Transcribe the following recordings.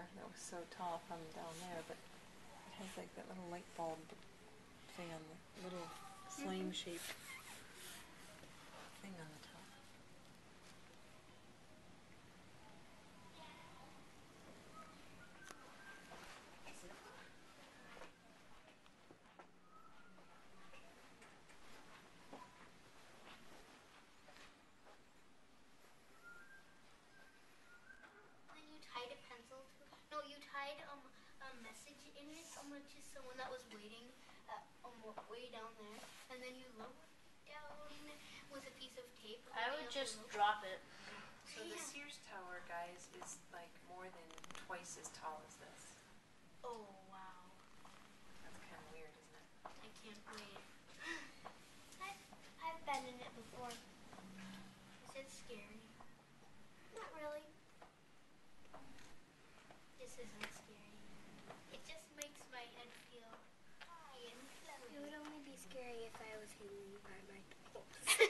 ladder that was so tall from down there, but it has like that little light bulb thing on the little flame-shaped thing on the top. Then you tied a pencil to, no, you tied a message in it to someone that was waiting way down there, and then you lowered down with a piece of tape. I would just drop it. So the Sears Tower, guys, is like more than twice as tall as this. Oh, wow. That's kind of weird, isn't it? I can't wait. I've been in it before. Is it scary? Not really. This isn't scary. It just makes my head feel high and floaty. It would only be scary if I was hanging by my toes.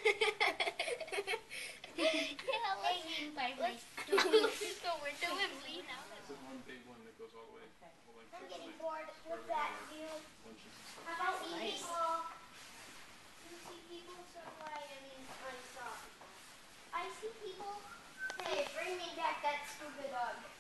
Yeah, hanging by my toes. So we're doing me now. This is one big one that goes all the way. I'm getting bored with that view. How about people? You see people? So do I. I mean, I saw people. I see people. Hey, bring me back that stupid dog.